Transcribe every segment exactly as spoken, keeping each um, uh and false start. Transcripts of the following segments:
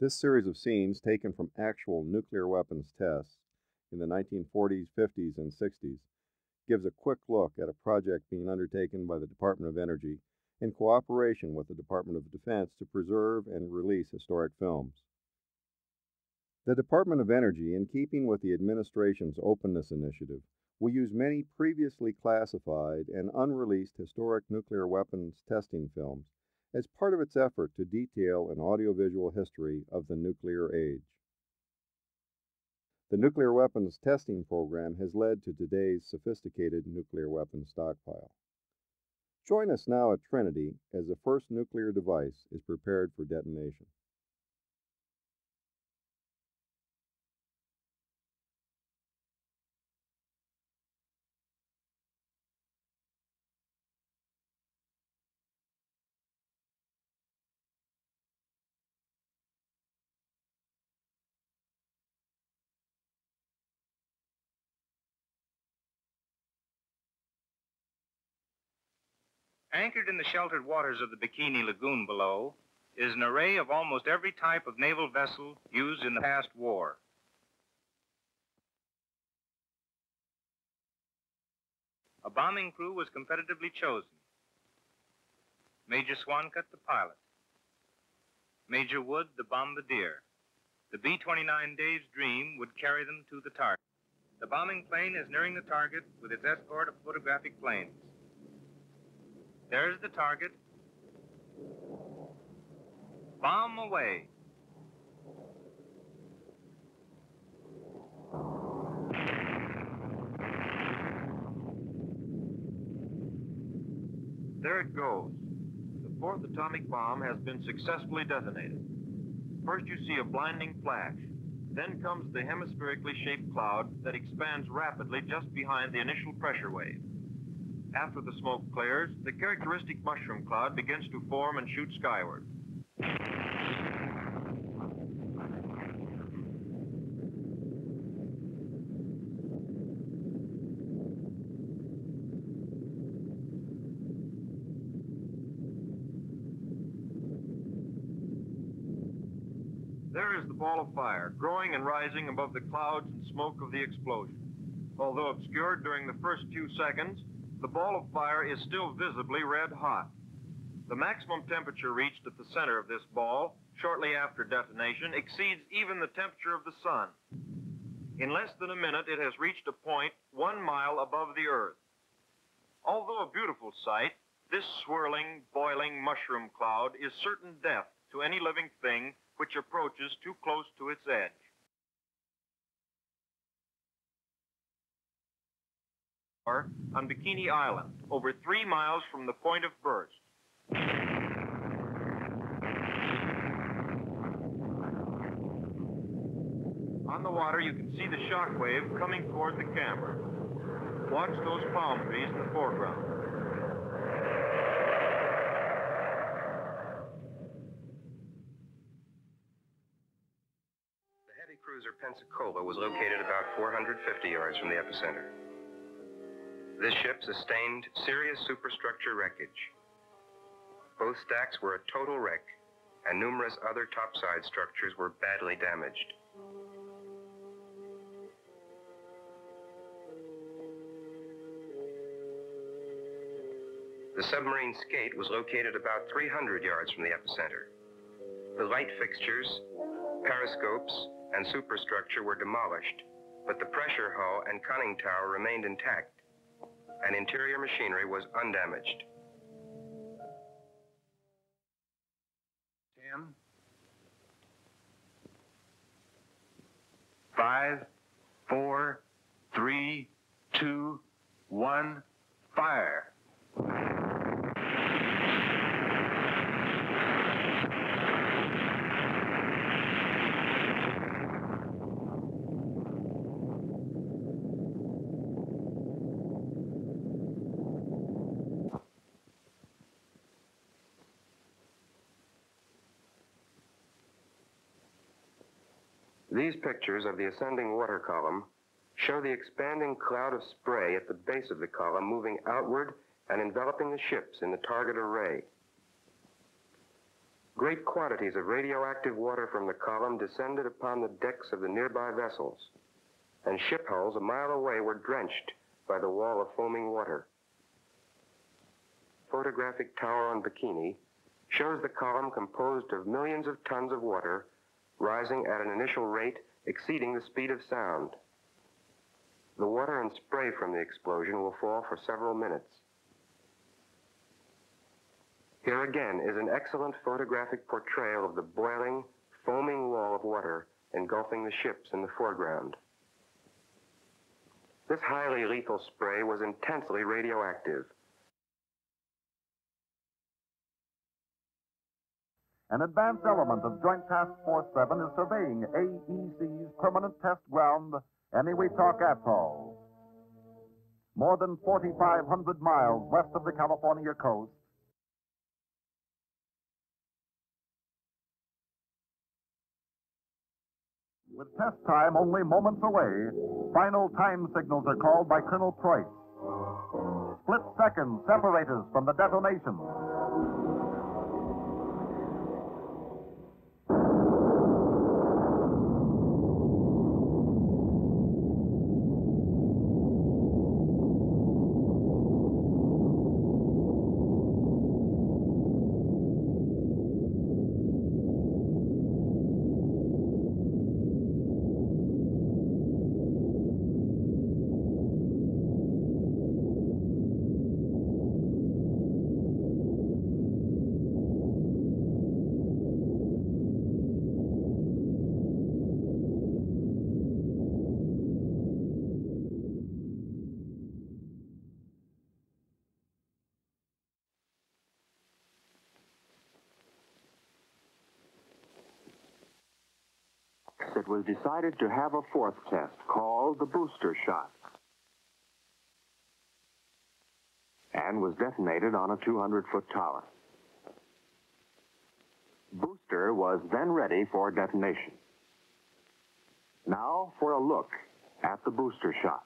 This series of scenes, taken from actual nuclear weapons tests in the nineteen forties, fifties, and sixties, gives a quick look at a project being undertaken by the Department of Energy in cooperation with the Department of Defense to preserve and release historic films. The Department of Energy, in keeping with the administration's openness initiative, will use many previously classified and unreleased historic nuclear weapons testing films as part of its effort to detail an audiovisual history of the nuclear age. The nuclear weapons testing program has led to today's sophisticated nuclear weapons stockpile. Join us now at Trinity as the first nuclear device is prepared for detonation. Anchored in the sheltered waters of the Bikini Lagoon below is an array of almost every type of naval vessel used in the past war. A bombing crew was competitively chosen. Major Swancutt, the pilot. Major Wood, the bombardier. The B twenty-nine Dave's Dream would carry them to the target. The bombing plane is nearing the target with its escort of photographic planes. There's the target. Bomb away. There it goes. The fourth atomic bomb has been successfully detonated. First you see a blinding flash. Then comes the hemispherically shaped cloud that expands rapidly just behind the initial pressure wave. After the smoke clears, the characteristic mushroom cloud begins to form and shoot skyward. There is the ball of fire, growing and rising above the clouds and smoke of the explosion. Although obscured during the first few seconds, the ball of fire is still visibly red hot. The maximum temperature reached at the center of this ball, shortly after detonation, exceeds even the temperature of the sun. In less than a minute, it has reached a point one mile above the Earth. Although a beautiful sight, this swirling, boiling mushroom cloud is certain death to any living thing which approaches too close to its edge. On Bikini Island, over three miles from the point of burst. On the water, you can see the shock wave coming toward the camera. Watch those palm trees in the foreground. The heavy cruiser Pensacola was located about four hundred fifty yards from the epicenter. This ship sustained serious superstructure wreckage. Both stacks were a total wreck, and numerous other topside structures were badly damaged. The submarine skate was located about three hundred yards from the epicenter. The light fixtures, periscopes, and superstructure were demolished, but the pressure hull and conning tower remained intact, and interior machinery was undamaged. Ten. Five, four, three, two, one, fire. These pictures of the ascending water column show the expanding cloud of spray at the base of the column moving outward and enveloping the ships in the target array. Great quantities of radioactive water from the column descended upon the decks of the nearby vessels, and ship hulls a mile away were drenched by the wall of foaming water. Photographic tower on Bikini shows the column composed of millions of tons of water rising at an initial rate exceeding the speed of sound. The water and spray from the explosion will fall for several minutes. Here again is an excellent photographic portrayal of the boiling, foaming wall of water engulfing the ships in the foreground. This highly lethal spray was intensely radioactive. An advanced element of Joint Task Force seven is surveying A E C's permanent test ground, Eniwetok Atoll. More than forty-five hundred miles west of the California coast, with test time only moments away, final time signals are called by Colonel Preuss. Split seconds separate us from the detonation. It was decided to have a fourth test called the booster shot, and was detonated on a two hundred foot tower. Booster was then ready for detonation. Now for a look at the booster shot.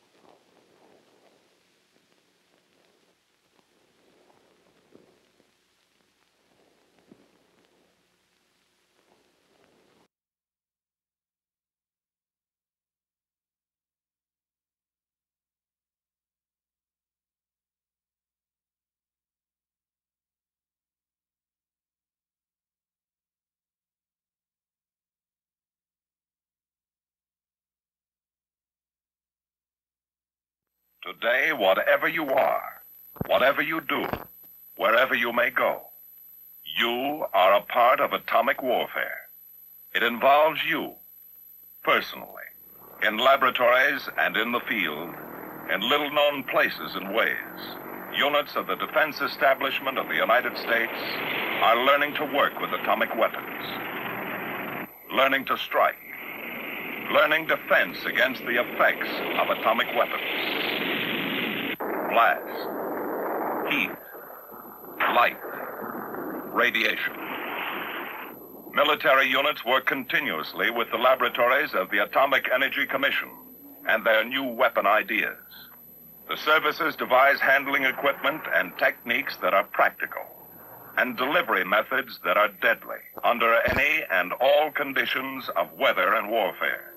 Today, whatever you are, whatever you do, wherever you may go, you are a part of atomic warfare. It involves you, personally, in laboratories and in the field, in little-known places and ways. Units of the defense establishment of the United States are learning to work with atomic weapons, learning to strike, learning defense against the effects of atomic weapons. Blast, heat, light, radiation. Military units work continuously with the laboratories of the Atomic Energy Commission and their new weapon ideas. The services devise handling equipment and techniques that are practical, and delivery methods that are deadly under any and all conditions of weather and warfare.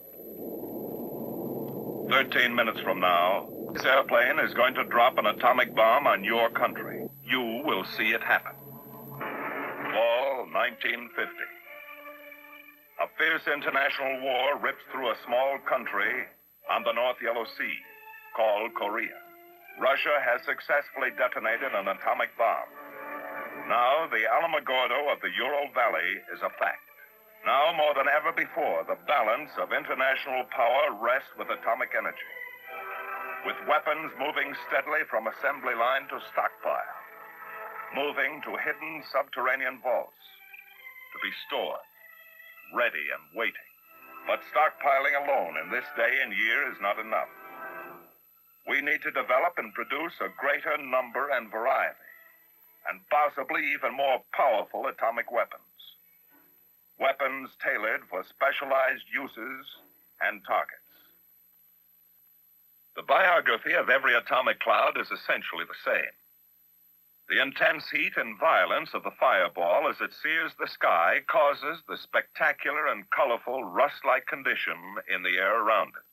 Thirteen minutes from now, this airplane is going to drop an atomic bomb on your country. You will see it happen. Fall nineteen fifty. A fierce international war rips through a small country on the North Yellow Sea called Korea. Russia has successfully detonated an atomic bomb. Now the Alamogordo of the Ural Valley is a fact. Now more than ever before, the balance of international power rests with atomic energy, with weapons moving steadily from assembly line to stockpile, moving to hidden subterranean vaults, to be stored, ready and waiting. But stockpiling alone in this day and year is not enough. We need to develop and produce a greater number and variety, and possibly even more powerful atomic weapons. Weapons tailored for specialized uses and targets. The biography of every atomic cloud is essentially the same. The intense heat and violence of the fireball as it sears the sky causes the spectacular and colorful rust-like condition in the air around it.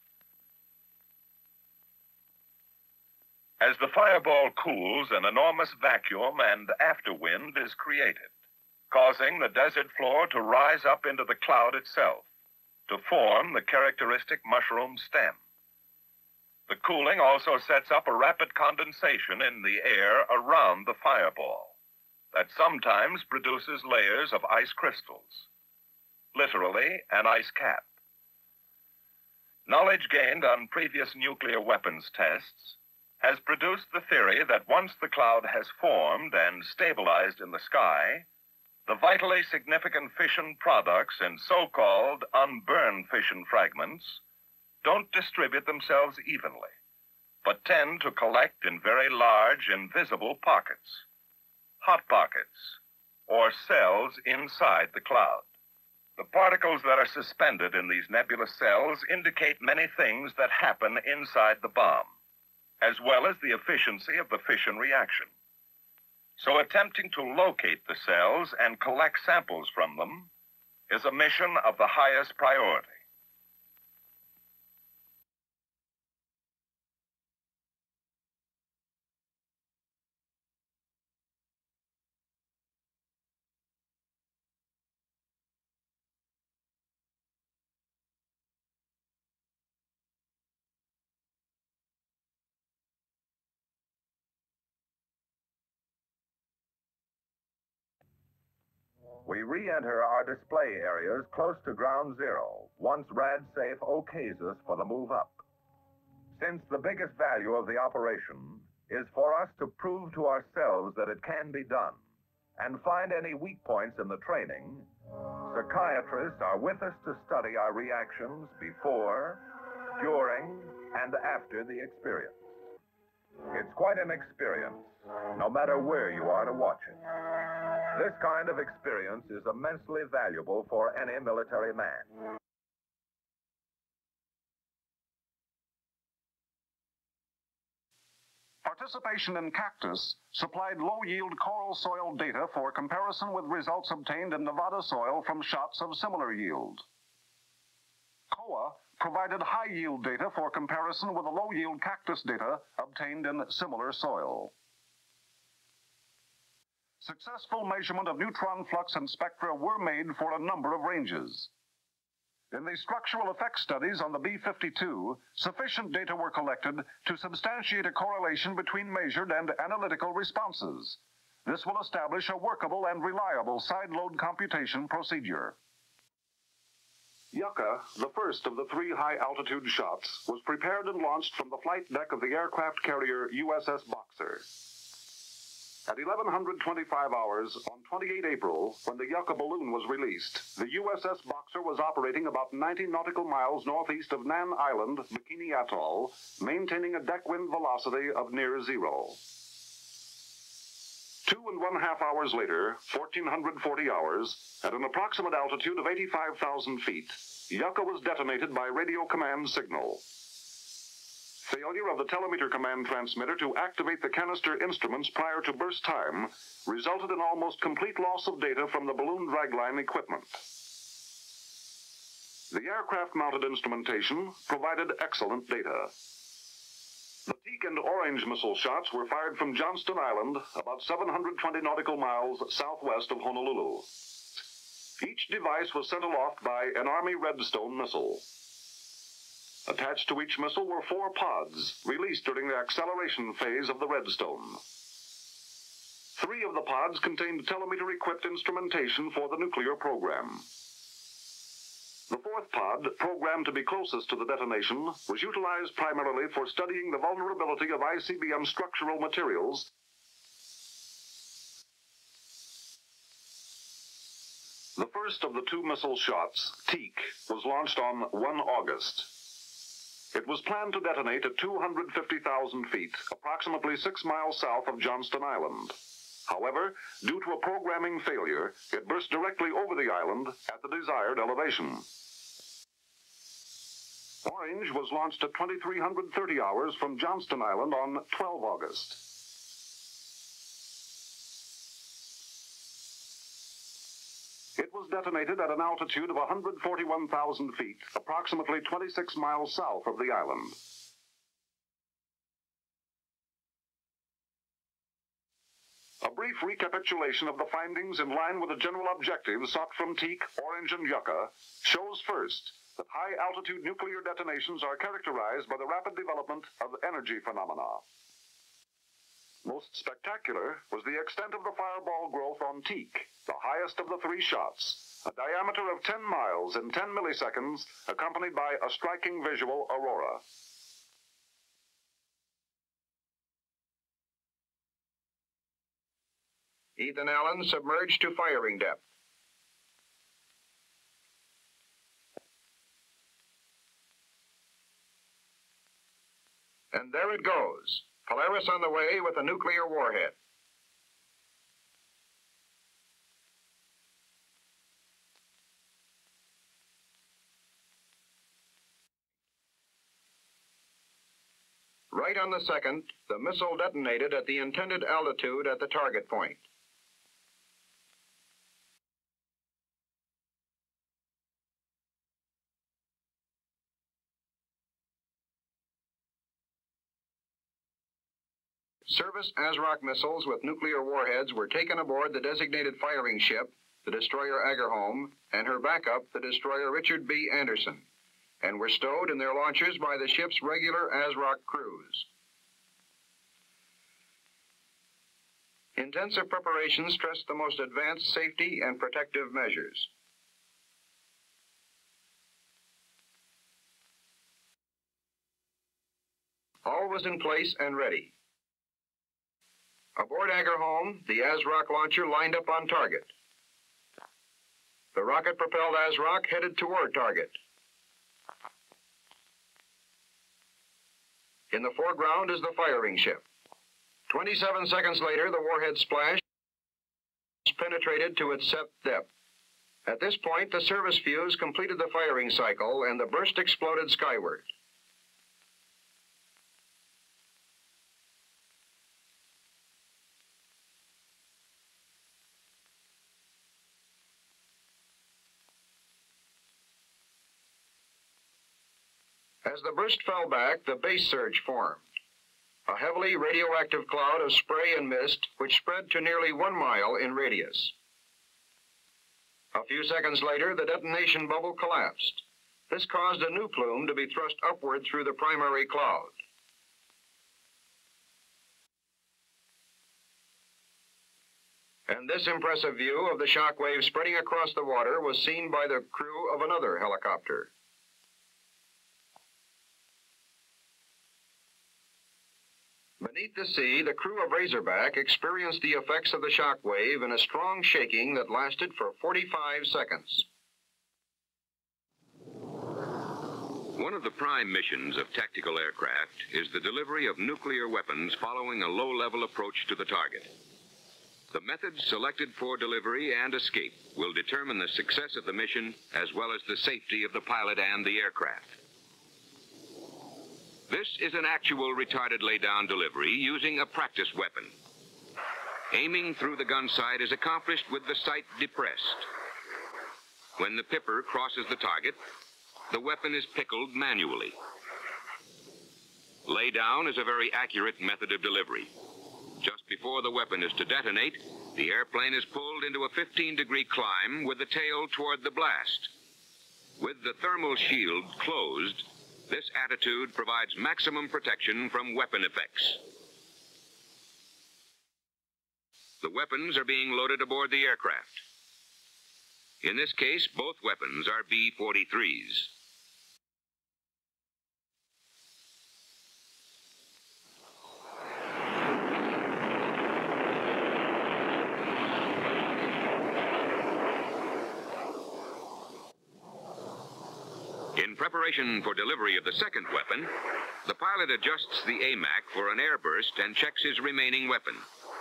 As the fireball cools, an enormous vacuum and afterwind is created, causing the desert floor to rise up into the cloud itself, to form the characteristic mushroom stem. The cooling also sets up a rapid condensation in the air around the fireball that sometimes produces layers of ice crystals, literally an ice cap. Knowledge gained on previous nuclear weapons tests has produced the theory that once the cloud has formed and stabilized in the sky, the vitally significant fission products in so-called unburned fission fragments don't distribute themselves evenly, but tend to collect in very large, invisible pockets, hot pockets, or cells inside the cloud. The particles that are suspended in these nebulous cells indicate many things that happen inside the bomb, as well as the efficiency of the fission reaction. So attempting to locate the cells and collect samples from them is a mission of the highest priority. We re-enter our display areas close to ground zero, once RadSafe okays us for the move up. Since the biggest value of the operation is for us to prove to ourselves that it can be done and find any weak points in the training, psychiatrists are with us to study our reactions before, during, and after the experience. It's quite an experience, no matter where you are to watch it. This kind of experience is immensely valuable for any military man. Participation in Cactus supplied low-yield coral soil data for comparison with results obtained in Nevada soil from shots of similar yield. C O A provided high-yield data for comparison with the low-yield cactus data obtained in similar soil. Successful measurement of neutron flux and spectra were made for a number of ranges. In the structural effects studies on the B fifty-two, sufficient data were collected to substantiate a correlation between measured and analytical responses. This will establish a workable and reliable side load computation procedure. Yucca, the first of the three high-altitude shots, was prepared and launched from the flight deck of the aircraft carrier U S S Boxer. At eleven twenty-five hours on the twenty-eighth of April, when the Yucca balloon was released, the U S S Boxer was operating about ninety nautical miles northeast of Nan Island, Bikini Atoll, maintaining a deck wind velocity of near zero. Two and one half hours later, fourteen forty hours, at an approximate altitude of eighty-five thousand feet, Yucca was detonated by radio command signal. Failure of the telemeter command transmitter to activate the canister instruments prior to burst time resulted in almost complete loss of data from the balloon dragline equipment. The aircraft-mounted instrumentation provided excellent data. The Teak and Orange missile shots were fired from Johnston Island, about seven hundred twenty nautical miles southwest of Honolulu. Each device was sent aloft by an Army Redstone missile. Attached to each missile were four pods, released during the acceleration phase of the Redstone. Three of the pods contained telemeter-equipped instrumentation for the nuclear program. The fourth pod, programmed to be closest to the detonation, was utilized primarily for studying the vulnerability of I C B M structural materials. The first of the two missile shots, Teak, was launched on the first of August. It was planned to detonate at two hundred fifty thousand feet, approximately six miles south of Johnston Island. However, due to a programming failure, it burst directly over the island at the desired elevation. Orange was launched at twenty-three thirty hours from Johnston Island on the twelfth of August. It was detonated at an altitude of one hundred forty-one thousand feet, approximately twenty-six miles south of the island. A brief recapitulation of the findings in line with the general objectives sought from teak, orange, and yucca shows first that high-altitude nuclear detonations are characterized by the rapid development of energy phenomena. Most spectacular was the extent of the fireball growth on teak, the highest of the three shots, a diameter of ten miles in ten milliseconds, accompanied by a striking visual aurora. Ethan Allen submerged to firing depth. And there it goes. Polaris on the way with a nuclear warhead. Right on the second, the missile detonated at the intended altitude at the target point. Service ASROC missiles with nuclear warheads were taken aboard the designated firing ship, the destroyer Agerholm, and her backup, the destroyer Richard B. Anderson, and were stowed in their launchers by the ship's regular ASROC crews. Intensive preparations stressed the most advanced safety and protective measures. All was in place and ready. Aboard Agerholm, the ASROC launcher lined up on target. The rocket-propelled ASROC headed toward target. In the foreground is the firing ship. twenty-seven seconds later, the warhead splash penetrated to its set depth. At this point, the service fuse completed the firing cycle and the burst exploded skyward. As the burst fell back, the base surge formed, a heavily radioactive cloud of spray and mist which spread to nearly one mile in radius. A few seconds later, the detonation bubble collapsed. This caused a new plume to be thrust upward through the primary cloud. And this impressive view of the shock wave spreading across the water was seen by the crew of another helicopter. Beneath the sea, the crew of Razorback experienced the effects of the shock wave in a strong shaking that lasted for forty-five seconds. One of the prime missions of tactical aircraft is the delivery of nuclear weapons following a low-level approach to the target. The methods selected for delivery and escape will determine the success of the mission as well as the safety of the pilot and the aircraft. This is an actual retarded lay-down delivery using a practice weapon. Aiming through the gun sight is accomplished with the sight depressed. When the pipper crosses the target, the weapon is pickled manually. Lay-down is a very accurate method of delivery. Just before the weapon is to detonate, the airplane is pulled into a fifteen degree climb with the tail toward the blast. With the thermal shield closed, this attitude provides maximum protection from weapon effects. The weapons are being loaded aboard the aircraft. In this case, both weapons are B forty-threes. In preparation for delivery of the second weapon, the pilot adjusts the A M A C for an airburst and checks his remaining weapon.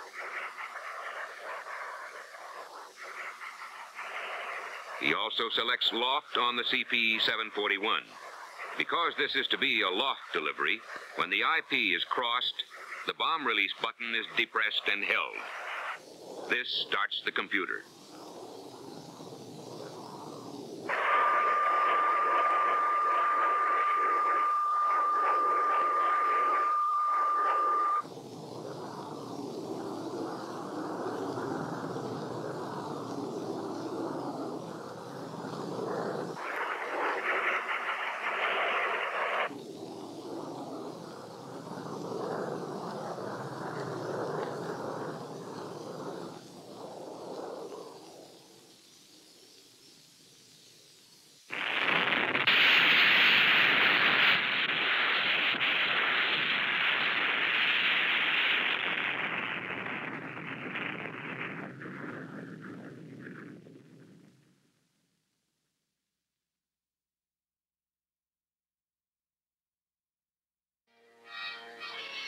He also selects loft on the C P seven forty-one. Because this is to be a loft delivery, when the I P is crossed, the bomb release button is depressed and held. This starts the computer.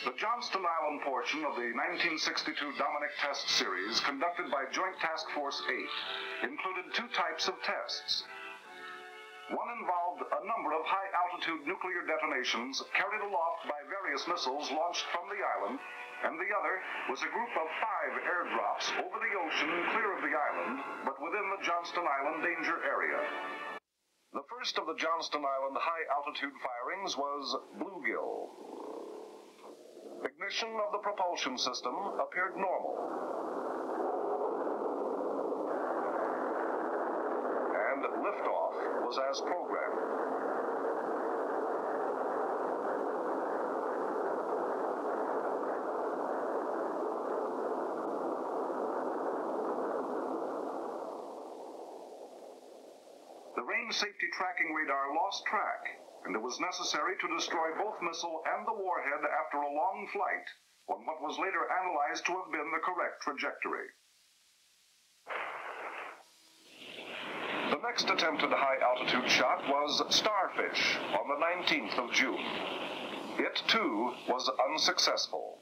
The Johnston Island portion of the nineteen sixty-two Dominic Test Series, conducted by Joint Task Force eight, included two types of tests. One involved a number of high-altitude nuclear detonations carried aloft by various missiles launched from the island, and the other was a group of five airdrops over the ocean clear of the island, but within the Johnston Island danger area. The first of the Johnston Island high-altitude firings was bluegill. Ignition of the propulsion system appeared normal. And liftoff was as programmed. The range safety tracking radar lost track, and it was necessary to destroy both missile and the warhead after a long flight on what was later analyzed to have been the correct trajectory. The next attempted high-altitude shot was Starfish on the nineteenth of June. It, too, was unsuccessful.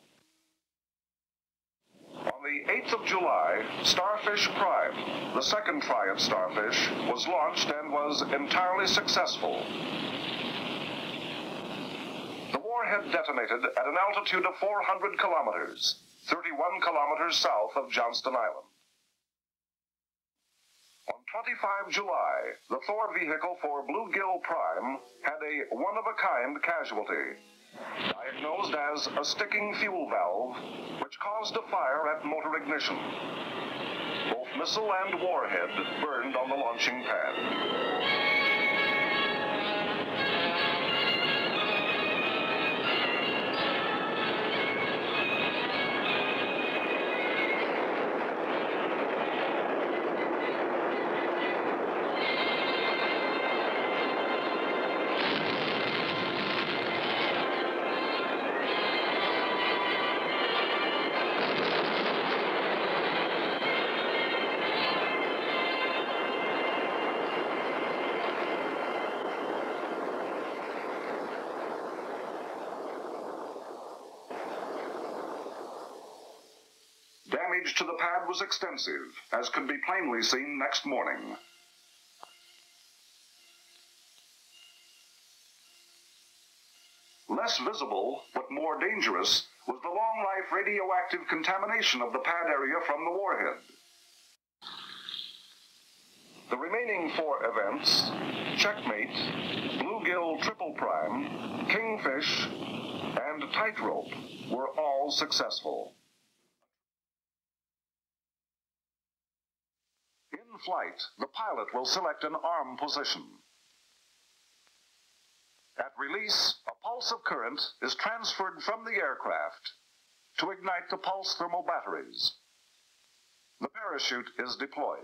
On the eighth of July, Starfish Prime, the second try at Starfish, was launched and was entirely successful. The warhead detonated at an altitude of four hundred kilometers, thirty-one kilometers south of Johnston Island. On the twenty-fifth of July, the Thor vehicle for Bluegill Prime had a one-of-a-kind casualty, diagnosed as a sticking fuel valve, which caused a fire at motor ignition. Both missile and warhead burned on the launching pad. Damage to the pad was extensive, as could be plainly seen next morning. Less visible, but more dangerous, was the long-life radioactive contamination of the pad area from the warhead. The remaining four events, Checkmate, Bluegill Triple Prime, Kingfish, and Tightrope, were all successful. In flight, the pilot will select an arm position. At release, a pulse of current is transferred from the aircraft to ignite the pulse thermal batteries. The parachute is deployed.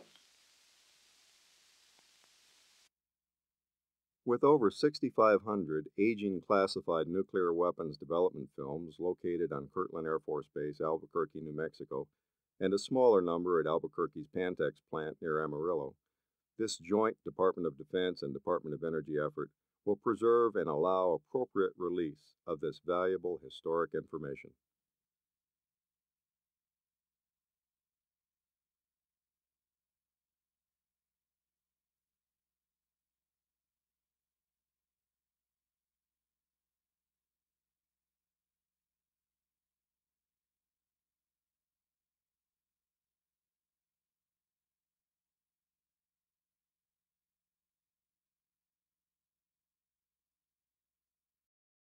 With over sixty-five hundred aging classified nuclear weapons development films located on Kirtland Air Force Base, Albuquerque, New Mexico, and a smaller number at Albuquerque's Pantex plant near Amarillo, this joint Department of Defense and Department of Energy effort will preserve and allow appropriate release of this valuable historic information.